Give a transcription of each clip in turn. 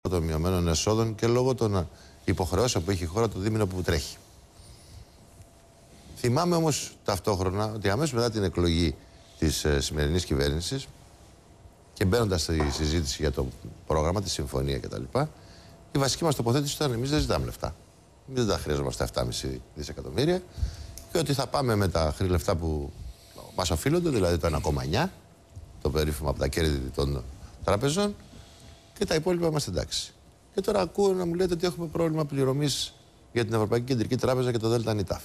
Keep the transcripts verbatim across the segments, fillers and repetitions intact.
των μειωμένων εσόδων και λόγω των υποχρεώσεων που έχει η χώρα το δίμηνο που τρέχει. Θυμάμαι όμως ταυτόχρονα ότι αμέσως μετά την εκλογή της ε, σημερινής κυβέρνησης και μπαίνοντας στη συζήτηση για το πρόγραμμα, τη συμφωνία κτλ., η βασική μας τοποθέτηση ήταν: εμείς δεν ζητάμε λεφτά. Εμείς δεν τα χρειαζόμαστε επτά κόμμα πέντε δισεκατομμύρια και ότι θα πάμε με τα χρή λεφτά που μας οφείλονται, δηλαδή το ένα κόμμα εννιά, το περίφημο από τα κέρδη των τραπεζών, και τα υπόλοιπα είμαστε εντάξει. Και τώρα ακούω να μου λέτε ότι έχουμε πρόβλημα πληρωμής για την Ευρωπαϊκή Κεντρική Τράπεζα και το ΔΝΤ.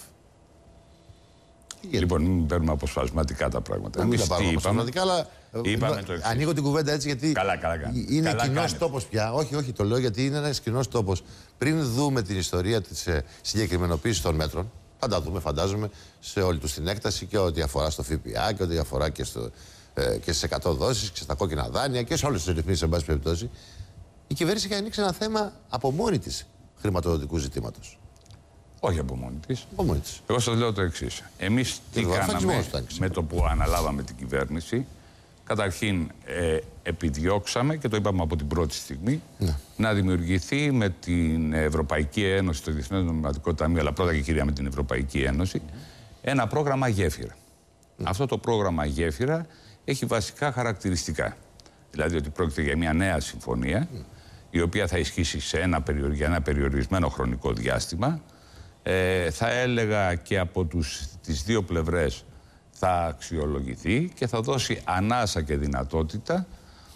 Λοιπόν, μην παίρνουμε αποσπασματικά τα πράγματα. Εμείς τα πάρουμε αποσπασματικά, αλλά είπαμε το ανοίγω την κουβέντα έτσι γιατί καλά, καλά, είναι κοινός τόπος πια. Όχι, όχι, το λέω γιατί είναι ένας κοινός τόπος. Πριν δούμε την ιστορία της ε, συγκεκριμενοποίησης των μέτρων, θα τα δούμε, φαντάζομαι, σε όλη τους την έκταση και ό,τι αφορά στο ΦΠΑ και ό,τι αφορά και, στο, ε, και στις εκατό δόσεις και στα κόκκινα δάνεια και σε όλες τις ρυθμίσεις, εν πάση περιπτώσει. Η κυβέρνηση είχε ανοίξει ένα θέμα από μόνη της χρηματοδοτικού ζητήματος. Όχι από μόνη της. Από μόνη της. Εγώ σας λέω το εξής. Εμείς τι κάναμε με το που αναλάβαμε την κυβέρνηση? Καταρχήν ε, επιδιώξαμε, και το είπαμε από την πρώτη στιγμή, ναι. να δημιουργηθεί με την Ευρωπαϊκή Ένωση, το Διεθνές Νομισματικό Ταμείο, αλλά πρώτα και κυρία με την Ευρωπαϊκή Ένωση, mm. ένα πρόγραμμα γέφυρα. Mm. Αυτό το πρόγραμμα γέφυρα έχει βασικά χαρακτηριστικά. Δηλαδή ότι πρόκειται για μια νέα συμφωνία, mm. η οποία θα ισχύσει σε ένα περιο... για ένα περιορισμένο χρονικό διάστημα. Ε, θα έλεγα και από τους, τις δύο πλευρές θα αξιολογηθεί και θα δώσει ανάσα και δυνατότητα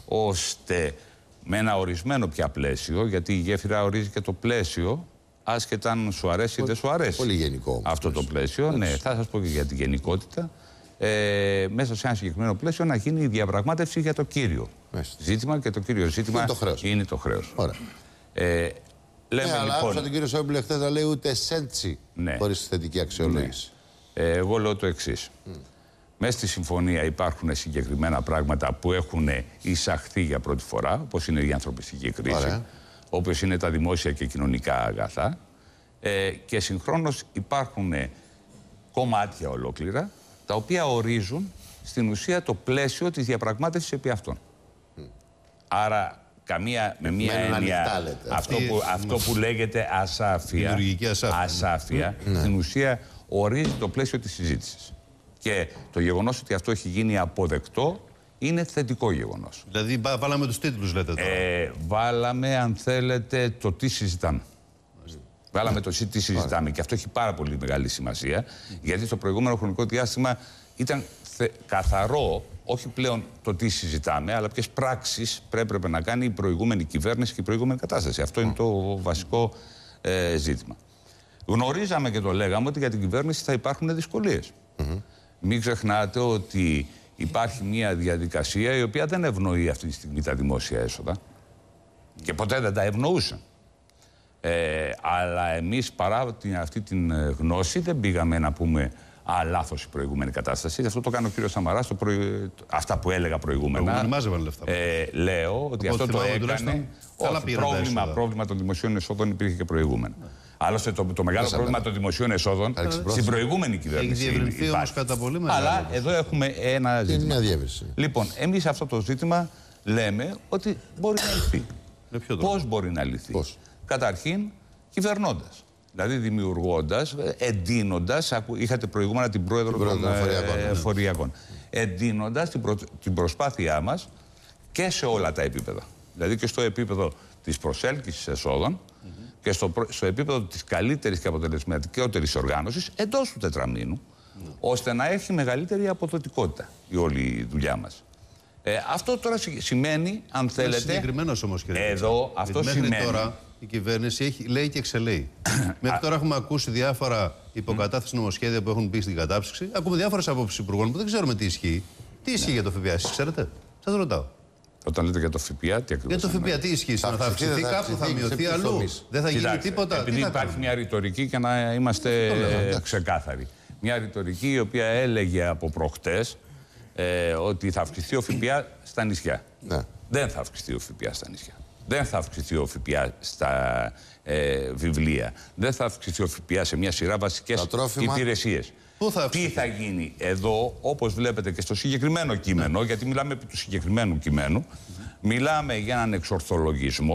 ώστε με ένα ορισμένο πια πλαίσιο, γιατί η γέφυρα ορίζει και το πλαίσιο, άσχετα αν σου αρέσει ή δεν σου αρέσει. Πολύ γενικό. Αυτό το πλαίσιο, ναι, θα σας πω και για τη γενικότητα. Ε, μέσα σε ένα συγκεκριμένο πλαίσιο να γίνει η διαπραγμάτευση για το κύριο Μάλιστα. ζήτημα, και το κύριο ζήτημα είναι το χρέος. Είναι το χρέος. Ωραία. Ε, λέμε, ναι, αλλά λοιπόν, άκουσα τον κύριο Σόιμπλε χθες να λέει ούτε σέντσι ναι. χωρίς θετική αξιολόγηση. Ναι. Ε, εγώ λέω το εξής. Mm. Μέσα στη συμφωνία υπάρχουν συγκεκριμένα πράγματα που έχουν εισαχθεί για πρώτη φορά, όπως είναι η ανθρωπιστική κρίση, Ωραία. όπως είναι τα δημόσια και κοινωνικά αγαθά, ε, και συγχρόνως υπάρχουν κομμάτια ολόκληρα, τα οποία ορίζουν στην ουσία το πλαίσιο της διαπραγμάτευσης επί αυτών. Mm. Άρα, καμία, με μία έννοια, αυτό που, αυτό που λέγεται ασάφεια, ασάφεια, ασάφεια mm. στην ουσία ορίζει το πλαίσιο της συζήτησης. Και το γεγονός ότι αυτό έχει γίνει αποδεκτό είναι θετικό γεγονός. Δηλαδή βάλαμε τους τίτλους, λέτε τώρα. Ε, βάλαμε, αν θέλετε, το τι συζητάμε. Mm. Βάλαμε το τι συζητάμε. Mm. Και αυτό έχει πάρα πολύ μεγάλη σημασία, mm. γιατί στο προηγούμενο χρονικό διάστημα ήταν θε, καθαρό, όχι πλέον το τι συζητάμε, αλλά ποιες πράξεις πρέπει να κάνει η προηγούμενη κυβέρνηση και η προηγούμενη κατάσταση. Αυτό mm. είναι το βασικό ε, ζήτημα. Γνωρίζαμε και το λέγαμε ότι για την κυβέρνηση θα υπάρχουν δυσκολίες. Mm-hmm. Μην ξεχνάτε ότι υπάρχει μια διαδικασία η οποία δεν ευνοεί αυτή τη στιγμή τα δημόσια έσοδα και ποτέ δεν τα ευνοούσε. Ε, αλλά εμείς παρά την, αυτή την γνώση δεν πήγαμε να πούμε «Α, λάθος η προηγούμενη κατάσταση». Αυτό το κάνει ο κύριος Σαμαράς, το προη... αυτά που έλεγα προηγούμενα. λεφτά. Ε, λέω ότι αυτό το έκανε. Όχι, πρόβλημα, πρόβλημα των δημοσίων εσόδων υπήρχε και προηγούμενα. Ναι. Άλλωστε το, το μεγάλο πρόβλημα καλά. των δημοσίων εσόδων στην προηγούμενη κυβέρνηση. Έχει διευρυνθεί όμως κατά πολύ μεγάλο. Αλλά εδώ έχουμε ένα ζήτημα. Λοιπόν, εμείς αυτό το ζήτημα λέμε ότι μπορεί να λυθεί. Πώς μπορεί να λυθεί? Πώς? Καταρχήν, κυβερνώντας. Δηλαδή δημιουργώντας, εντείνοντας, είχατε προηγούμενα την πρόεδρο την των ε, φοριακών, ναι. εντείνοντας την, προ, την προσπάθειά μας και σε όλα τα επίπεδα. Δηλαδή και στο επίπεδο της προσέλκυσης εσόδων mm-hmm. και στο, στο επίπεδο της καλύτερης και αποτελεσματικότερης οργάνωσης εντός του τετραμήνου, mm-hmm. ώστε να έχει μεγαλύτερη αποδοτικότητα η όλη δουλειά μας. Ε, αυτό τώρα σημαίνει, αν θέλετε... Είναι συγκεκριμένος όμως, κύριε Εδώ, αυτό μέχρι σημαίνει... Τώρα, η κυβέρνηση έχει, λέει και εξελέει. Μέχρι τώρα έχουμε ακούσει διάφορα υποκατάθεση νομοσχέδια που έχουν μπει στην κατάψυξη. Ακούμε διάφορες απόψεις υπουργών που δεν ξέρουμε τι ισχύει. Τι ισχύει ναι. για το ΦΠΑ, εσείς ξέρετε? Σας ρωτάω. Όταν λέτε για το ΦΠΑ, τι ακριβώς? Για το ΦΠΑ, τι ισχύει? Θα, θα αυξηθεί κάπου, θα μειωθεί αλλού? Δεν θα γίνει τίποτα? Επειδή υπάρχει μια ρητορική και να είμαστε ξεκάθαροι. Μια ρητορική η οποία έλεγε από προχτές ε, ότι θα αυξηθεί ο ΦΠΑ στα νησιά. Ναι. Δεν θα αυξηθεί ο ΦΠΑ στα νησιά. Δεν θα αυξηθεί ο ΦΠΑ στα ε, βιβλία. Δεν θα αυξηθεί ο ΦΠΑ σε μια σειρά βασικές υπηρεσίες. Πού θα Τι θα γίνει εδώ, όπως βλέπετε και στο συγκεκριμένο κείμενο, γιατί μιλάμε επί του συγκεκριμένου κειμένου, mm-hmm. μιλάμε για έναν εξορθολογισμό,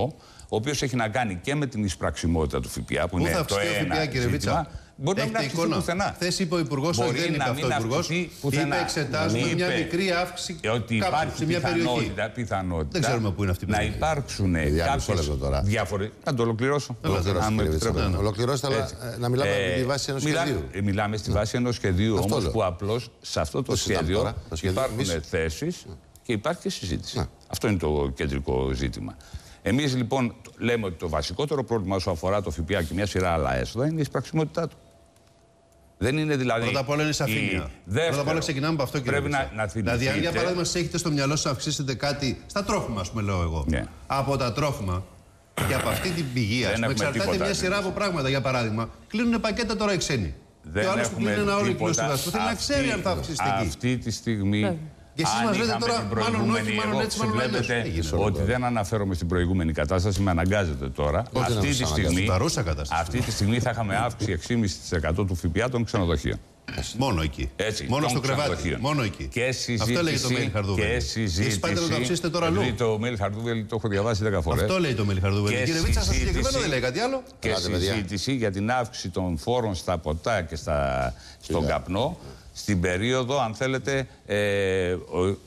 ο οποίος έχει να κάνει και με την εισπραξιμότητα του ΦΠΑ, που Πού είναι θα το αυξηθεί ο ένα ΦΠΑ, κύριε Βίτσα? Μπορεί να μην αυξηθεί πουθενά. Χθες είπε ο Υπουργός ότι δεν είπε αυτό ο Υπουργός. Είπε εξετάζουμε μια μικρή αύξηση ότι κάπου, υπάρχει σε μια περιοχή. πιθανότητα, πιθανότητα δεν ξέρουμε πού είναι αυτή η να περιοχή. υπάρξουν κάποιες διάφορες... Να το ολοκληρώσω. Ολοκληρώστε, αλλά να μιλάμε με τη βάση ενός σχεδίου. Μιλάμε στη βάση ενός σχεδίου, όμως που απλώς σε αυτό το σχέδιο υπάρχουν θέσεις και υπάρχει και συζήτηση. Αυτό είναι το κεντρικό ζήτημα. Εμείς λοιπόν λέμε ότι το βασικότερο πρόβλημα όσο αφορά το ΦΠΑ και μια σειρά άλλα έσοδα είναι η εισπραξιμότητά του. Δεν είναι δηλαδή. Πρώτα απ' όλα είναι σαφήνεια. Πρώτα απ' όλα ξεκινάμε από αυτό, κύριε Βίτσα. Να, να δηλαδή, αν για παράδειγμα σας έχετε στο μυαλό σας αυξήσετε κάτι στα τρόφιμα, ας πούμε, λέω εγώ. Yeah. Από τα τρόφιμα και από αυτή την πηγή, ας πούμε, εξαρτάται μια σειρά από πράγματα. Για παράδειγμα, κλείνουν πακέτα τώρα οι ξένοι. Δεν και ο άλλος που κλείνει ένα όλο κοινό στο δάσο θέλει να ξέρει αν θα αυξηστεί εκεί. Αυτή τη στιγμή. Και εσείς μας λέτε τώρα, μάλλον όχι, μάλλον έτσι, μάλλον αλλιώς. Ότι δεν αναφέρομαι στην προηγούμενη κατάσταση, με αναγκάζεται τώρα. Αυτή τη, στιγμή, αυτή τη στιγμή θα είχαμε αύξηση έξι κόμμα πέντε τοις εκατό του ΦΠΑ των ξενοδοχείων. Μόνο εκεί. Έτσι, μόνο στο κρεβάτι. Μόνο εκεί. Και συζήτηση. Αυτό λέει το Μέλι Χαρδούβελη. Και συζήτηση. Εσείς πάτε να το αυξήσετε τώρα αλλού. Το Μέλι Χαρδούβελη το έχω διαβάσει δέκα φορές. Αυτό λέει το Μέλι Χαρδούβελη. Κύριε Βίτσα, σας συγκεκριμένο δεν λέει κάτι άλλο. Και συζήτηση για την αύξηση των φόρων στα ποτά και στα, στον καπνό στην περίοδο, αν θέλετε, ε,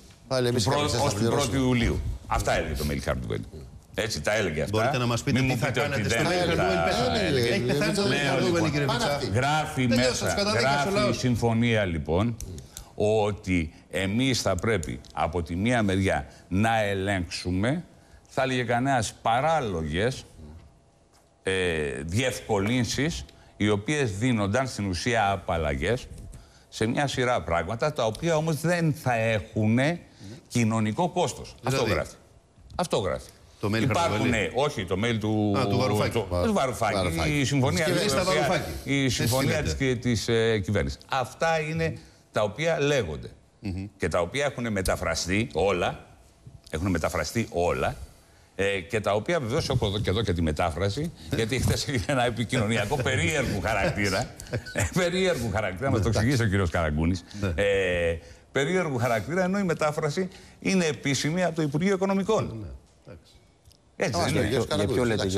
ως την πρώτη Ιουλίου. Αυτά έλεγε το Μέλι Χαρδούβελη. Έτσι τα έλεγε αυτά. Μπορείτε να μας πείτε τι θα κάνετε στο Μέλι Χαρδούβελη? Έχει πεθάνει το Μέλι Χαρδούβελη, κύριε Βίτσα. Γράφει μέσα, γράφει η συμφωνία λοιπόν, ότι εμείς θα πρέπει από τη μία μεριά να ελέγξουμε, θα έλεγε κανένας, παράλογες ε, διευκολύνσεις, οι οποίες δίνονταν στην ουσία απαλλαγές σε μια σειρά πράγματα, τα οποία όμως δεν θα έχουν κοινωνικό κόστος. Δηλαδή. Αυτό γράφει. Αυτό γράφει. Το mail υπάρχουν, όχι, το mail του, Α, του Βαρουφάκη. Το, του Βαρουφάκη. Βαρουφάκη. Η συμφωνία, η συμφωνία της, της ε, κυβέρνησης. Αυτά είναι τα οποία λέγονται. Mm-hmm. Και τα οποία έχουν μεταφραστεί όλα. Έχουν μεταφραστεί όλα. Ε, και τα οποία βεβαίως έχω εδώ και εδώ και τη μετάφραση, γιατί χθες έγινε ένα επικοινωνιακό περίεργου χαρακτήρα. περίεργου χαρακτήρα, μας το εξηγήσει ο κύριος Καραγκούνης. ε, περίεργου χαρακτήρα, ενώ η μετάφραση είναι επίσημη από το Υπουργείο Οικονομικών. Έτσι δεν είναι? Για ποιο λέτε?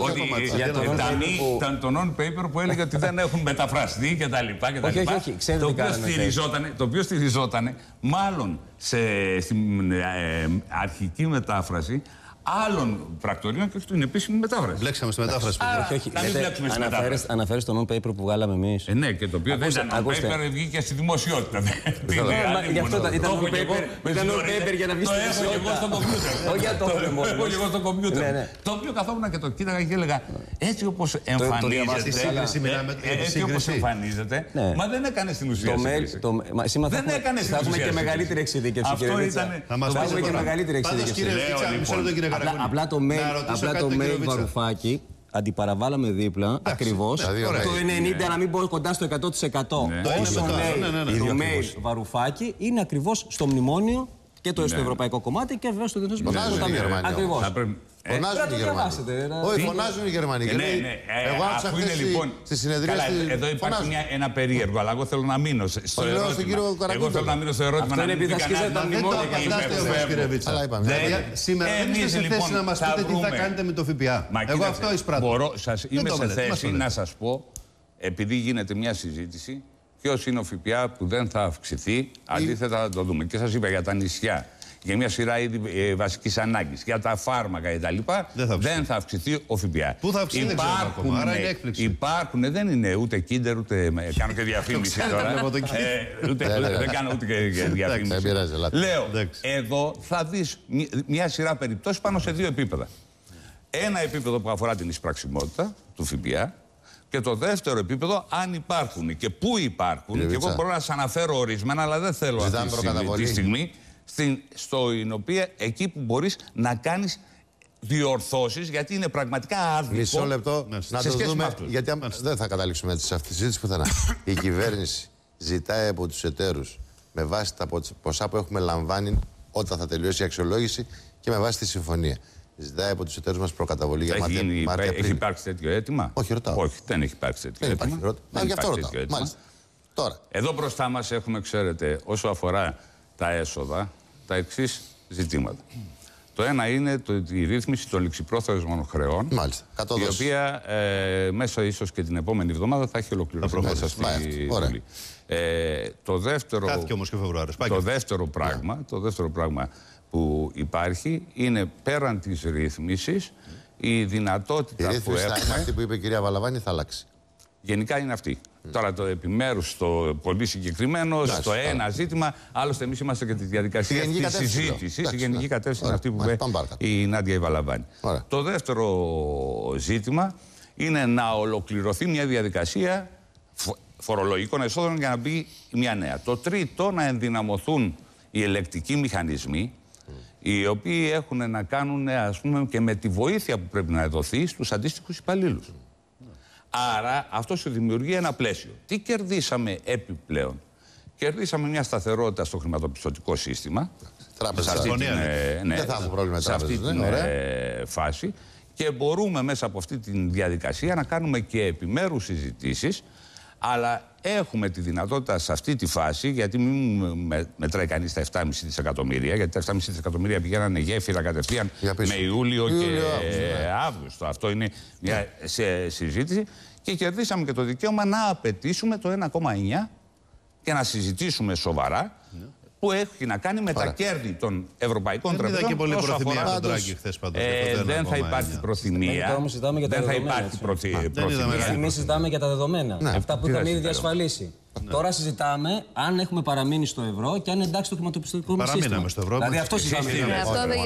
Ήταν το non-paper που έλεγε ότι δεν έχουν μεταφραστεί κτλ. Όχι, όχι, όχι. Το οποίο στηριζόταν μάλλον στην αρχική μετάφραση άλλων πρακτορείων και όχι την επίσημη μετάφραση. Μπλέξαμε στη μετάφραση. Όχι, όχι. Αναφέρεις το non-paper που βγάλαμε εμείς. Ε, ναι, και το οποίο δεν ήταν non-paper, βγήκε στη δημοσιότητα. Γι' αυτό ήταν non-paper για να βγει στη δημοσιότητα. Το Όχι για το έχω και εγώ στο κομπιούτερ. Το οποίο καθόμουν και το κοίταγα και έλεγα έτσι όπως εμφανίζεται. Έτσι όπως εμφανίζεται. Μα δεν έκανε στην ουσία σύγκριση. Δεν έκανε στην ουσία. Θα έχουμε και μεγαλύτερη εξειδίκευση. Αυτό ήταν. Θα έχουμε και μεγαλύτερη εξειδίκευση. Απλά το mail Βαρουφάκη αντιπαραβάλαμε δίπλα ακριβώς το ενενήντα, να μην πω κοντά στο εκατό τοις εκατό. Όσο λέει το mail Βαρουφάκη είναι ακριβώς στο μνημόνιο και το ευρωπαϊκό κομμάτι και βέβαια στο Διεθνές Νομισματικό Ταμείο. Ακριβώς. Φωνάζουν οι Γερμανοί. Όχι, φωνάζουν οι Γερμανοί. Εγώ άκουσα χθες στη συνεδρία. Εδώ υπάρχει ένα περίεργο, αλλά εγώ θέλω να μείνω στο ερώτημα. Εγώ θέλω να μείνω στο ερώτημα. Αυτό είναι επειδή ασκήσατε τα μνημόνια και σήμερα δεν είστε σε θέση να μας πείτε τι θα κάνετε με το ΦΠΑ. Εγώ αυτό εισπράττω. Είμαι σε θέση να σας πω, επειδή γίνεται μια συζήτηση, ποιος είναι ο ΦΠΑ που δεν θα αυξηθεί, αντίθετα θα το δούμε. Και σας είπα για τα νησιά, για μια σειρά είδη ε, βασικής ανάγκης, για τα φάρμακα κτλ. Δεν, δεν θα αυξηθεί ο ΦΠΑ. Πού θα αυξηθεί, υπάρχουν, δεν ξέρω ακόμα, άρα είναι έκπληξη. Υπάρχουν, δεν είναι ούτε Kinder, ούτε. Κάνω και διαφήμιση τώρα. ε, ούτε, δεν κάνω ούτε και διαφήμιση. Λέω, εδώ θα δεις μια σειρά περιπτώσεις πάνω σε δύο επίπεδα. Ένα επίπεδο που αφορά την εισπραξιμότητα του ΦΠΑ. Και το δεύτερο επίπεδο, αν υπάρχουν και πού υπάρχουν. Και εγώ μπορώ να σας αναφέρω ορισμένα, αλλά δεν θέλω αυτή τη στιγμή. Στην, στο οποία, εκεί που μπορείς να κάνεις διορθώσεις, γιατί είναι πραγματικά άδικο. Μισό λεπτό να το δούμε, γιατί δεν θα καταλήξουμε έτσι σε αυτή τη συζήτηση πουθενά. Η κυβέρνηση ζητάει από τους εταίρους με βάση τα ποσά που έχουμε λαμβάνει όταν θα τελειώσει η αξιολόγηση και με βάση τη συμφωνία. Ζητάει από τους εταίρους μας προκαταβολή για Μάρτιο. Έχει, έχει υπάρξει τέτοιο αίτημα? Όχι, ρωτάω. Όχι, δεν έχει υπάρξει τέτοιο δεν αίτημα. Δεν γι' αυτό ρωτάω. Τώρα. Εδώ μπροστά μας έχουμε, ξέρετε, όσο αφορά τα έσοδα, τα εξής ζητήματα. Το ένα είναι το, η ρύθμιση των ληξιπρόθεσμων χρεών. Μάλιστα. Η οποία ε, μέσα ίσως και την επόμενη εβδομάδα θα έχει ολοκληρωθεί μέσα στη Βουλή. Ε, το δεύτερο, όμως και Φεβρουάριο. Το δεύτερο πράγμα, το δεύτερο πράγμα που υπάρχει είναι πέραν της ρύθμισης η δυνατότητα η ρύθμιση που έχουμε... Είναι αυτή που είπε η κυρία Βαλαβάνη, θα αλλάξει. Γενικά είναι αυτή. Mm. Τώρα το επιμέρους, στο πολύ συγκεκριμένο, Λάς, στο ένα άρα. ζήτημα, άλλωστε εμείς είμαστε και τη διαδικασία της συζήτησης. Η γενική ναι. κατεύθυνση είναι αυτή που είπε η Νάντια η Βαλαβάνη. Ωραία. Το δεύτερο ζήτημα είναι να ολοκληρωθεί μια διαδικασία φορολογικών εσόδων για να μπει μια νέα. Το τρίτο, να ενδυναμωθούν οι ελεκτικοί μηχανισμοί, mm. οι οποίοι έχουν να κάνουν, ας πούμε, και με τη βοήθεια που πρέπει να δοθεί στους αντίστοιχους υπαλλήλους. Mm. Άρα αυτό σου δημιουργεί ένα πλαίσιο. Τι κερδίσαμε επιπλέον? Κερδίσαμε μια σταθερότητα στο χρηματοπιστωτικό σύστημα. Τράπεζα. Σε αυτή την, ε, ναι, δεν θα έχουμε πρόβλημα με σε αυτή τράπεζες, την ναι, ε, φάση. Και μπορούμε μέσα από αυτή τη διαδικασία να κάνουμε και επιμέρους συζητήσεις. Αλλά έχουμε τη δυνατότητα σε αυτή τη φάση, γιατί μην με, μετράει κανείς τα επτά κόμμα πέντε δισεκατομμύρια, γιατί τα επτά κόμμα πέντε δισεκατομμύρια πηγαίνανε γέφυρα κατευθείαν με Ιούλιο, Ιούλιο και Αύγουστο. Ναι. Αύγουστο. Αυτό είναι μια σε, συζήτηση. Και κερδίσαμε και το δικαίωμα να απαιτήσουμε το ένα κόμμα εννιά και να συζητήσουμε σοβαρά. Ναι. Που έχει να κάνει με Άρα. τα κέρδη των ευρωπαϊκών τραπεζών. Δεν πολύ προθυμία από τον Τράγκη χθες πάντως. Ε, δεν θα υπάρχει προθυμία. Δεν θα υπάρχει προθυμία. Εμείς συζητάμε για τα δεδομένα. Ναι. Αυτά που είχαμε ήδη διασφαλίσει. Ναι. Τώρα συζητάμε αν έχουμε παραμείνει στο ευρώ και αν εντάξει το χρηματοπιστωτικό μας σύστημα. Παραμείναμε στο ευρώ. Δηλαδή αυτό συζητάμε. Αυτό δεν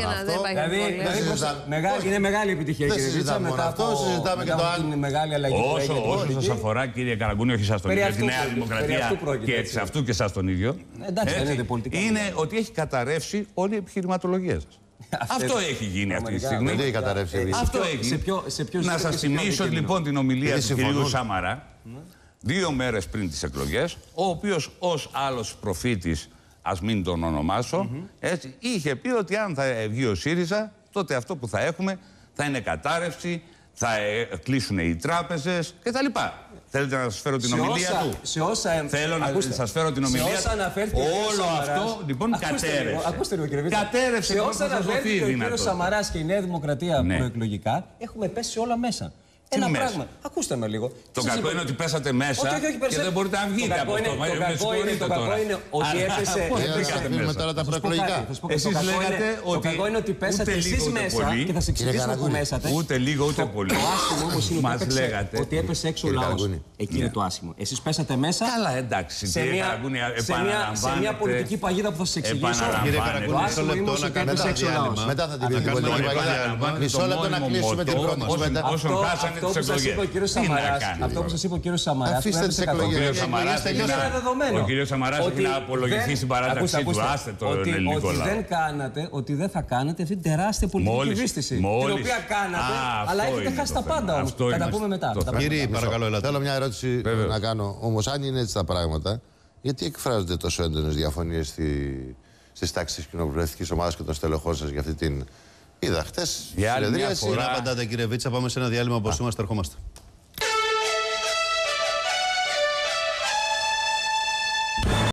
είναι μεγάλη επιτυχία, κύριε Βίτσα. Μετά αυτό συζητάμε και το άλλο. Είναι μεγάλη αλλαγή. Όσο σας αφορά, κύριε Καραγκούνη, όχι σας τον ίδιο, τη Νέα Δημοκρατία και σε αυτού και σας τον ίδιο, είναι ότι έχει καταρρεύσει όλη η επιχειρηματολογία σας. Αυτό έχει γίνει αυτή τη στιγμή. Δεν έχει καταρρεύσει. Αυτό έχει. Να σας θυμίσω λοιπόν την ομιλία του κυρίου Σαμαρά. Δύο μέρες πριν τις εκλογές, ο οποίος ως άλλος προφήτης, ας μην τον ονομάσω, mm-hmm. έτσι, είχε πει ότι αν θα βγει ο ΣΥΡΙΖΑ, τότε αυτό που θα έχουμε θα είναι κατάρρευση, θα ε, κλείσουν οι τράπεζες κτλ. Θέλετε να σας φέρω την σε ομιλία όσα, του? Σε όσα, Θέλω ακούστε, να σας φέρω την ομιλία του. Όλο αυτό λοιπόν ακούστε κατέρευσε. Ακούστε λίγο, κύριε Βίτσα. Κατέρευσε. Σε όσα αναφέρθηκε ο κύριος Σαμαράς και η Νέα Δημοκρατία ναι. προεκλογικά, έχουμε πέσει όλα μέσα. Ένα μέσα. πράγμα. Ακούστε με λίγο. Το κακό είπα... είναι ότι πέσατε μέσα όχι, όχι, όχι, και δεν μπορείτε να βγείτε από αυτό. Το κακό είναι, το κακό είναι ότι έπεσε. Πώς τώρα τα προεκλογικά. Εσείς λέγατε ότι. Το κακό είναι ότι πέσατε εσείς μέσα και θα σε εξηγήσουμε που μέσατε. Ούτε λίγο ούτε πολύ. Το άσχημο όμως είναι ότι έπεσε έξω ο λαός. Εκεί είναι το άσχημο. Εσείς πέσατε μέσα. Καλά, εντάξει. Σε μια πολιτική παγίδα που θα σας εξηγήσω. Το άσχημο είναι ότι έπεσε έξω ο λαός. Μετά θα την πει την πολιτική παγίδα. Μισό λεπτό να κλείσουμε την πρώτη. Αυτό που σας είπε ο κύριος Σαμαράς, αυτό που σας είπε ο κύριος Σαμαράς, αφήστε τις εκλογές. Ο κύριος Σαμαράς έχει να απολογηθεί στην παράταξή του. Άστε το ελληνικό λαό. Ότι δεν κάνατε, ότι δεν θα κάνετε αυτή την τεράστια πολιτική κυβίστηση. Την οποία κάνατε, αλλά έχετε χάσει τα πάντα όμως. Θα τα πούμε μετά. Κύριε, παρακαλώ, ελάτε. Θέλω μια ερώτηση να κάνω. Όμως, αν είναι έτσι τα πράγματα, γιατί εκφράζονται τόσο έντονες διαφωνίες στις τάξεις της κοινοβουλευτικής ομάδας και των στελεχών σας για αυτή την. Είδα χτες. Για άλλη μια φορά. Απαντάτε, κύριε Βίτσα, πάμε σε ένα διάλειμμα όπως είμαστε, ερχόμαστε.